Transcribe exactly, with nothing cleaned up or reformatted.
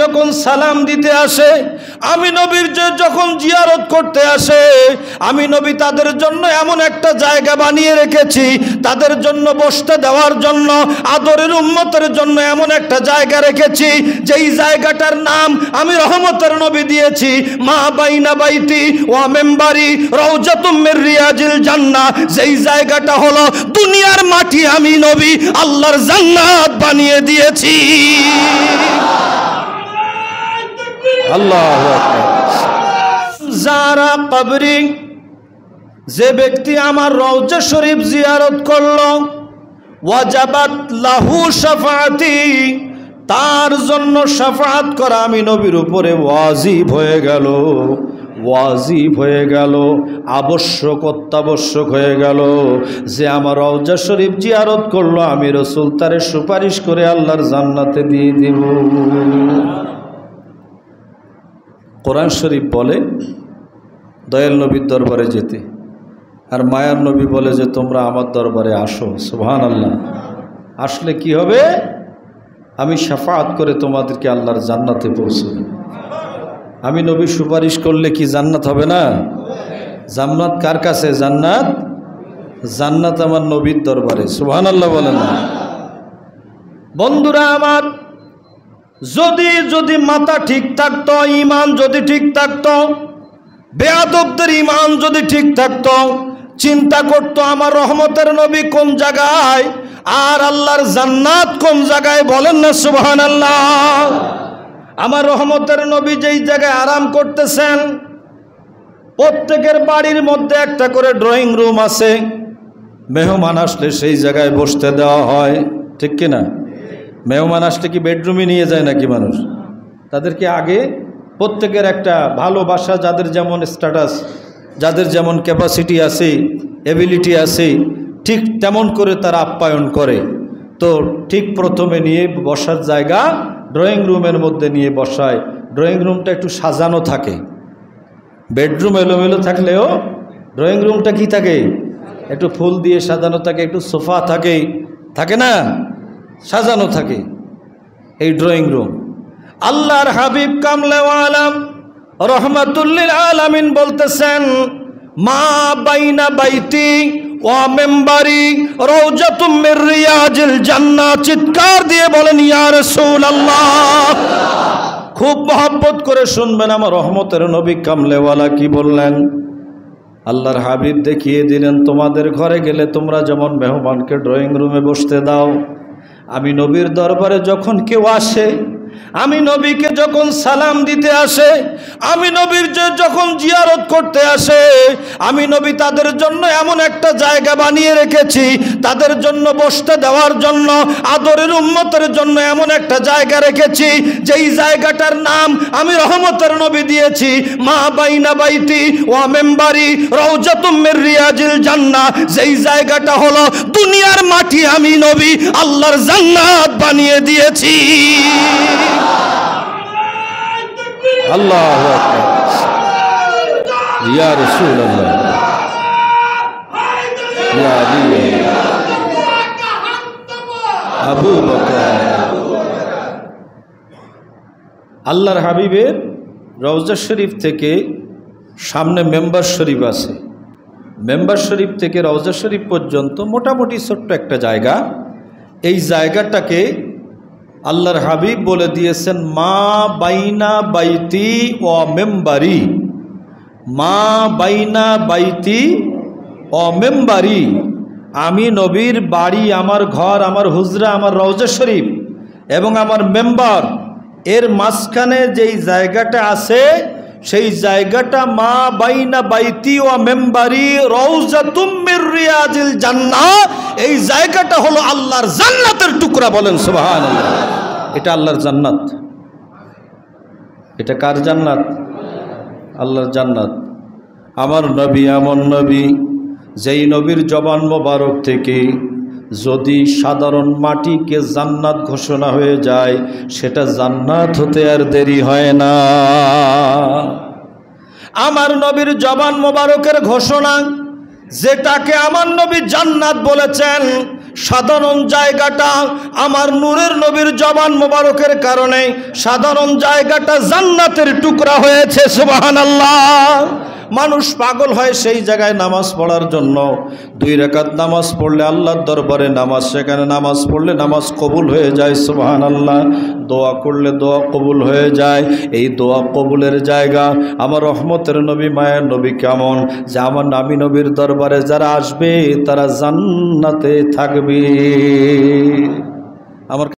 যখন সালাম দিতে আসে, আমি নবীর যে যখন জিয়ারত করতে আসে, আমি নবী তাদের জন্য এমন একটা জায়গা বানিয়ে রেখেছি, তাদের জন্য বসতে দেওয়ার জন্য, আদরের উম্মতের জন্য এমন একটা জায়গা রেখেছি, যেই জায়গাটার নাম আমি রহমতের নবী দিয়েছি, মা বাইনা বাইতি ওয়া মেম্বারি রওজাতুম মির রিয়াজিল জান্নাহ। যেই জায়গাটা হলো দুনিয়ার মাটি আমি নবী আল্লাহর জান্নাত বানিয়ে দিয়েছি। আল্লাহু আকবার। যারা কবরি, যে ব্যক্তি আমার রওজা শরীফ জিয়ারত করলো, ওয়াজাবাত লাহু শাফাআতি, তার জন্য শাফাআত করা আমি নবীর উপরে ওয়াজিব হয়ে গেল, ওয়াজিব হয়ে গেল, আবশ্যক অত্যাবশ্যক হয়ে গেল। যে আমার রওজা শরীফ জিয়ারত করলো, আমি রাসূল তারে সুপারিশ করে আল্লাহর জান্নাতে দিয়ে দিব। কোরআন শরীফ বলে দয়াল নবীর দরবারে যেতে, আর মায়ার নবী বলে যে তোমরা আমার দরবারে আসো। সুবহানাল্লাহ। আসলে কি হবে? আমি শাফাআত করে তোমাদেরকে আল্লাহর জান্নাতে পৌঁছে দেব। আমি নবী সুপারিশ করলে কি জান্নাত হবে না? জান্নাত কার কাছে? জান্নাত জান্নাত আমার নবীর দরবারে। সুবহানাল্লাহ বলেন না? বন্ধুরা আমার, যদি যদি মাথা ঠিক থাকতো, ইমান যদি ঠিক থাকতো, বেয়াদবদের ইমান যদি ঠিক থাকতো, চিন্তা করতো আমার রহমতের নবী কোন জায়গায় আর আল্লাহর জান্নাত কোন জায়গায়। বলেন না সুবহানাল্লাহ? আমার রহমতের নবী যেই জায়গায় আরাম করতেছেন, প্রত্যেকের বাড়ির মধ্যে একটা করে ড্রয়িং রুম আছে, মেহমান আসলে সেই জায়গায় বসতে দেওয়া হয়, ঠিক কিনা? মেহমান আসলে কি বেডরুমে নিয়ে যায় নাকি মানুষ? তাদেরকে আগে প্রত্যেকের একটা ভালোবাসা, যাদের যেমন স্ট্যাটাস, যাদের যেমন ক্যাপাসিটি আছে, এবিলিটি আছে, ঠিক তেমন করে তারা আপ্যায়ন করে। তো ঠিক প্রথমে নিয়ে বসার জায়গা ড্রয়িং রুমের মধ্যে নিয়ে বসায়। ড্রয়িং রুমটা একটু সাজানো থাকে, বেডরুম এলোমেলো থাকলেও ড্রয়িং রুমটা কি থাকে? একটু ফুল দিয়ে সাজানো থাকে, একটু সোফা থাকে, থাকে না? সাজানো থাকে এই ড্রয়িং রুম। আল্লাহর হাবিব কামলে আলম রহমাতুল লিল আলামিন বলতেছেন, মা বাইনা বাইতি ওয়া মেম্বারি রওজাতুম মির রিয়াজিল জান্নাহ। চিৎকার দিয়ে বলেন ইয়া রাসূলুল্লাহ। খুব মহব্বত করে শুনবেন, আমার রহমতের নবী কামলেওয়ালা কি বললেন। আল্লাহর হাবিব দেখিয়ে দিলেন, তোমাদের ঘরে গেলে তোমরা যেমন মেহমানকে ড্রয়িং রুমে বসতে দাও, আমি নবীর দরবারে যখন কেউ আসে, আমি নবীকে যখন সালাম দিতে আসে, আমি নবীর যে যখন জিয়ারত করতে আসে, আমি নবী তাদের জন্য এমন একটা জায়গা বানিয়ে রেখেছি, তাদের জন্য বসতে দেওয়ার জন্য, আদরের উম্মতের জন্য এমন একটা জায়গা রেখেছি, যেই জায়গাটার নাম আমি রহমতের নবী দিয়েছি, মা বাইনা বাইতি ওয়া মেম্বারি রওজাতুম মির রিয়াজিল জান্নাহ। যেই জায়গাটা হলো দুনিয়ার মাটি আমি নবী আল্লাহর জান্নাত বানিয়ে দিয়েছি। আল্লাহু আকবার। ইয়া রাসূলুল্লাহ, ইয়া আলী, আবু বকর। আল্লাহর হাবিবের রওজা শরীফ থেকে সামনে মেম্বার শরীফ আছে, মেম্বার শরীফ থেকে রওজা শরীফ পর্যন্ত মোটামুটি ছোট্ট একটা জায়গা। এই জায়গাটাকে আল্লাহর হাবিব বলে দিয়েছেন মা বাইনা বাইতি ও মেম্বারি, মা বাইনা বাইতি ও মেম্বারি। আমি নবীর বাড়ি, আমার ঘর, আমার হুজরা, আমার রওজা শরীফ এবং আমার মেম্বার, এর মাঝখানে যেই জায়গাটা আছে সেই জায়গাটা মা বাইনা বাইতি ও মেম্বারি রওজাতুম মির রিয়াজিল জান্নাহ। এই জায়গাটা হলো আল্লাহর জান্নাতের টুকরা। বলেন সুবহানাল্লাহ। এটা আল্লাহর জান্নাত। এটা কার জান্নাত? আল্লাহর জান্নাত। আমার নবী এমন নবী, যেই নবীর জবান মোবারক থেকে যদি সাধারণ মাটিকে জান্নাত ঘোষণা হয়ে যায়, সেটা জান্নাত হতে আর দেরি হয় না। আমার নবীর জবান মোবারকের ঘোষণা, যেটাকে আমার নবী জান্নাত বলেছেন, সাধারণ জায়গাটা আমার নূরের নবীর জবান মোবারকের কারণে সাধারণ জায়গাটা জান্নাতের টুকরা হয়েছে। সুবহানাল্লাহ। মানুষ পাগল হয় সেই জায়গায় নামাজ পড়ার জন্য। দুই রাকাত নামাজ পড়লে আল্লাহর দরবারে নামাজ, সেখানে নামাজ পড়লে নামাজ কবুল হয়ে যায়। সুবহানাল্লাহ। দোয়া করলে দোয়া কবুল হয়ে যায়। এই দোয়া কবুলের জায়গা আমার রহমতের নবী মায়ের নবী কেমন যে আমার নামি নবীর দরবারে যারা আসবে তারা জান্নাতে থাকবে। আমার